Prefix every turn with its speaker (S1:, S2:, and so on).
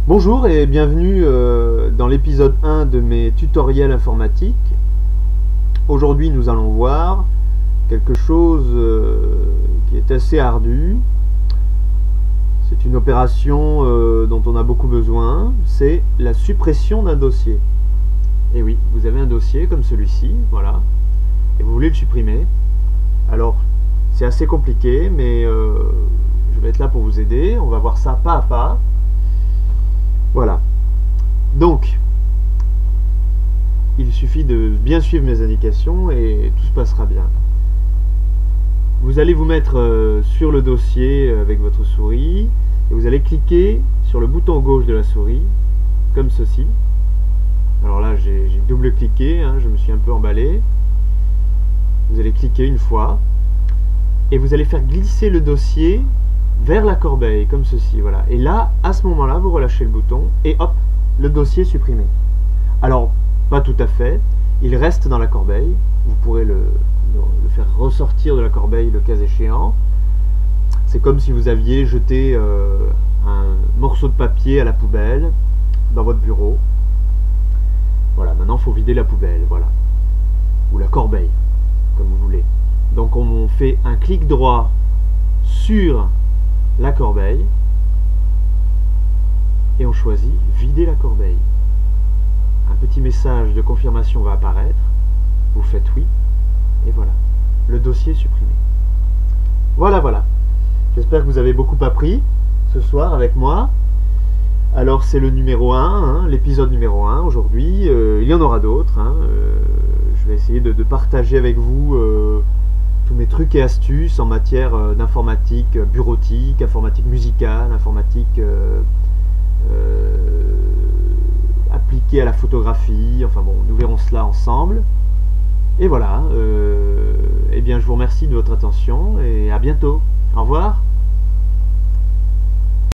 S1: Bonjour et bienvenue dans l'épisode 1 de mes tutoriels informatiques. Aujourd'hui nous allons voir quelque chose qui est assez ardu. C'est une opération dont on a beaucoup besoin, c'est la suppression d'un dossier. Et oui, vous avez un dossier comme celui-ci, voilà, et vous voulez le supprimer. Alors c'est assez compliqué, mais je vais être là pour vous aider. On va voir ça pas à pas. Voilà. Donc, il suffit de bien suivre mes indications et tout se passera bien. Vous allez vous mettre sur le dossier avec votre souris et vous allez cliquer sur le bouton gauche de la souris, comme ceci. Alors là, j'ai double-cliqué, hein, je me suis un peu emballé. Vous allez cliquer une fois et vous allez faire glisser le dossier vers la corbeille, comme ceci, voilà. Et là, à ce moment-là, vous relâchez le bouton et hop, le dossier est supprimé. Alors, pas tout à fait, il reste dans la corbeille. Vous pourrez le faire ressortir de la corbeille le cas échéant. C'est comme si vous aviez jeté un morceau de papier à la poubelle dans votre bureau. Voilà, maintenant il faut vider la poubelle, voilà. Ou la corbeille, comme vous voulez. Donc on fait un clic droit sur la corbeille et on choisit vider la corbeille. Un petit message de confirmation va apparaître, vous faites oui et voilà, le dossier est supprimé. Voilà, j'espère que vous avez beaucoup appris ce soir avec moi. Alors c'est le numéro 1, hein, l'épisode numéro 1 aujourd'hui. Il y en aura d'autres, hein. Je vais essayer de partager avec vous tous mes trucs et astuces en matière d'informatique bureautique, informatique musicale, informatique appliquée à la photographie. Enfin bon, nous verrons cela ensemble. Et voilà, eh bien je vous remercie de votre attention et à bientôt. Au revoir.